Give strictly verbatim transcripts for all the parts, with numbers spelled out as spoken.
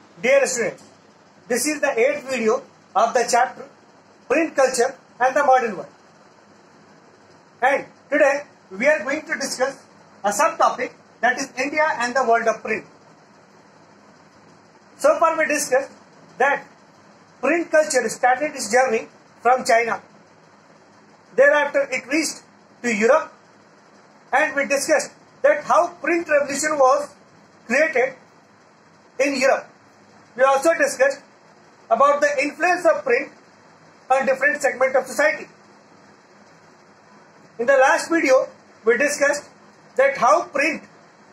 Dear students, this is the eighth video of the chapter Print Culture and the Modern World. And today we are going to discuss a subtopic that is India and the world of print. So far we discussed that print culture started its journey from China. Thereafter it reached to Europe, and we discussed that how print revolution was created in Europe. We also discussed about the influence of print on different segments of society. In the last video, we discussed that how print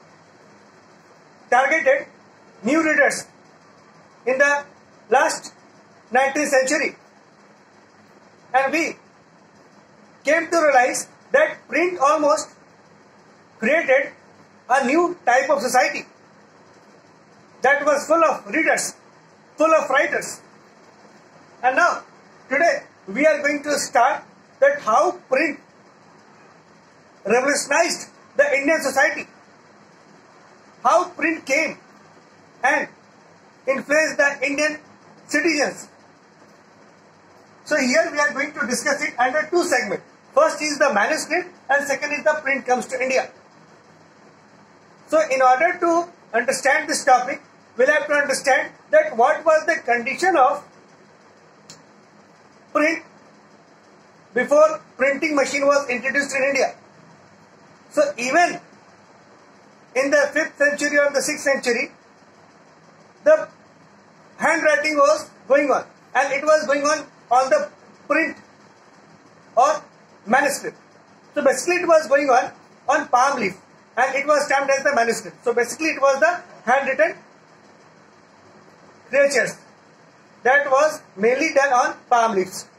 targeted new readers in the last nineteenth century, and we came to realize that print almost created a new type of society that was full of readers, full of writers. And now, today, we are going to start that how print revolutionized the Indian society, how print came and influenced the Indian citizens. So here we are going to discuss it under two segments. First is the manuscript and second is the print comes to India. So in order to understand this topic, we'll have to understand that what was the condition of print before printing machine was introduced in India. So even in the fifth century or the sixth century, the handwriting was going on, and it was going on on the print or manuscript. So basically it was going on on palm leaf, and it was stamped as the manuscript. So basically it was the handwritten creatures that was mainly done on palm leaves.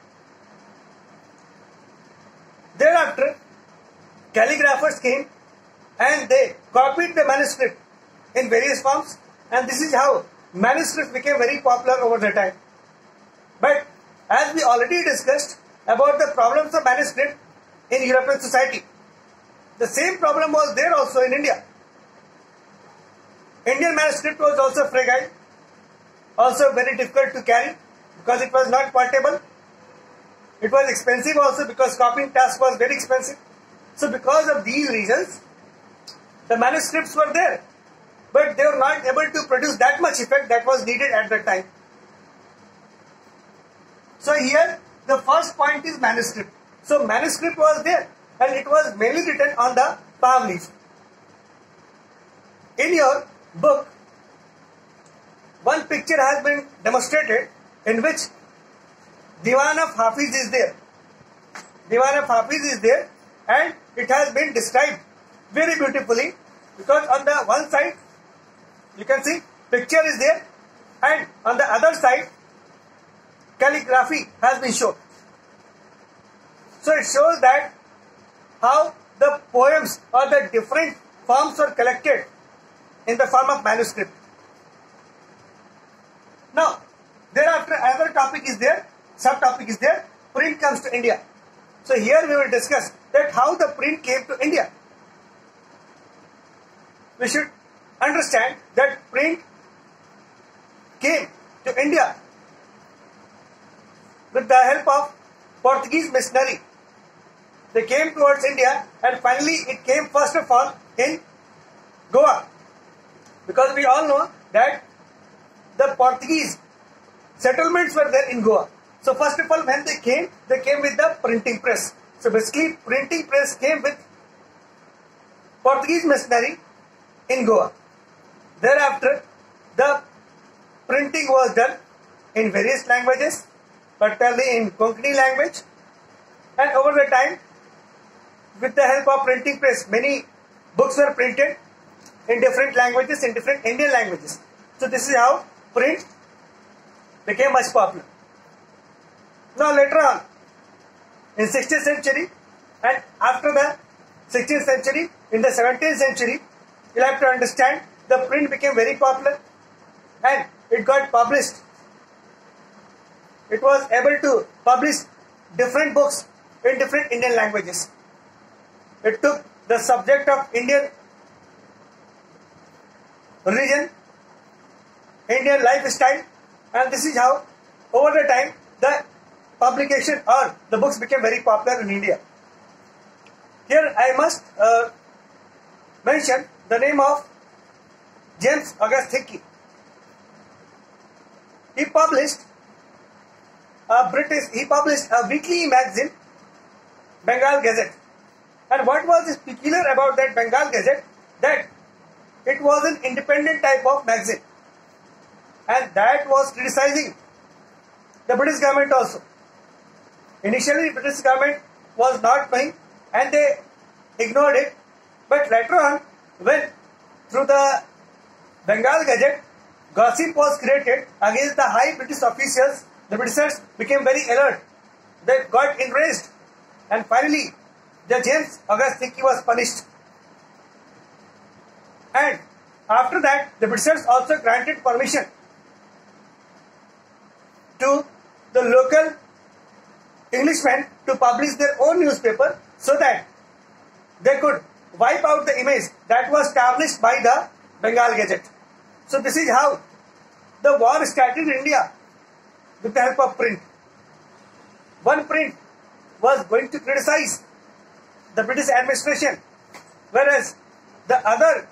Thereafter, calligraphers came and they copied the manuscript in various forms, and this is how manuscript became very popular over the time. But as we already discussed about the problems of manuscript in European society, the same problem was there also in India. Indian manuscript was also fragile, also very difficult to carry because it was not portable. It was expensive also because copying task was very expensive. So because of these reasons, the manuscripts were there, but they were not able to produce that much effect that was needed at that time. So here the first point is manuscript. So manuscript was there, and it was mainly written on the palm leaf. In your book, one picture has been demonstrated in which Diwan of Hafiz is there. Diwan of Hafiz is there, and it has been described very beautifully because on the one side you can see picture is there, and on the other side calligraphy has been shown. So it shows that how the poems or the different forms were collected in the form of manuscript. Now, thereafter another topic is there, subtopic is there, print comes to India. So here we will discuss that how the print came to India. We should understand that print came to India with the help of Portuguese missionary. They came towards India, and finally it came first of all in Goa, because we all know that the Portuguese settlements were there in Goa. So first of all when they came, they came with the printing press. So basically printing press came with Portuguese missionary in Goa. Thereafter the printing was done in various languages, particularly in Konkani language, and over the time with the help of printing press many books were printed in different languages, in different Indian languages. So this is how print became much popular. Now later on in sixteenth century and after the sixteenth century, in the seventeenth century, you'll have to understand the print became very popular and it got published. It was able to publish different books in different Indian languages. It took the subject of Indian religion Indian lifestyle, and this is how over the time the publication or the books became very popular in India. Here I must uh, mention the name of James August Hickey. He published a British, he published a weekly magazine, Bengal Gazette. And what was peculiar about that Bengal Gazette? That it was an independent type of magazine, and that was criticizing the British government also. Initially, the British government was not knowing and they ignored it, but later on, when through the Bengal Gazette, gossip was created against the high British officials, the Britishers became very alert. They got enraged, and finally, the James August Hickey was punished. And after that, the Britishers also granted permission to the local Englishmen to publish their own newspaper so that they could wipe out the image that was tarnished by the Bengal Gazette. So this is how the war started in India with the help of print. One print was going to criticize the British administration, whereas the other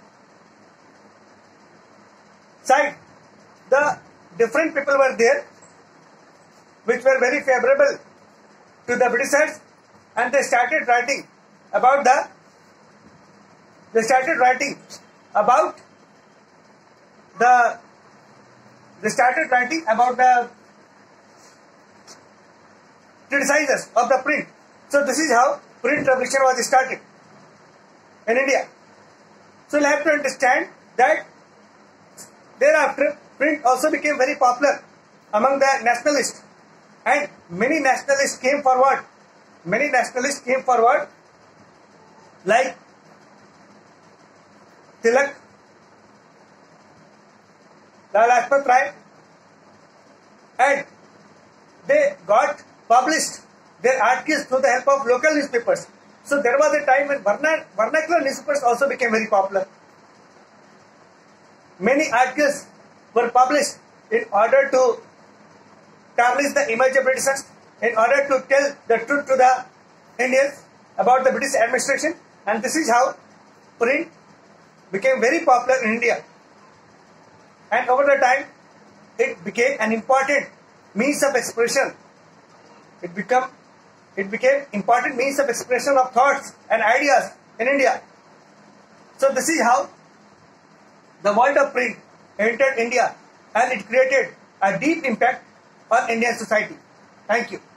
side, the different people were there which were very favorable to the Britishers, and they started writing about the they started writing about the they started writing about the criticizers of the print. So this is how print revolution was started in India. So you have to understand that thereafter print also became very popular among the nationalists, and many nationalists came forward. Many nationalists came forward like Tilak, Lala Lajpat Rai, and they got published their articles through the help of local newspapers. So there was a time when vernacular newspapers also became very popular. Many articles were published in order to tarnish the image of Britishers, in order to tell the truth to the Indians about the British administration, and this is how print became very popular in India. And over the time, it became an important means of expression. It became it became important means of expression of thoughts and ideas in India. So this is how the world of print entered India, and it created a deep impact on Indian society. Thank you.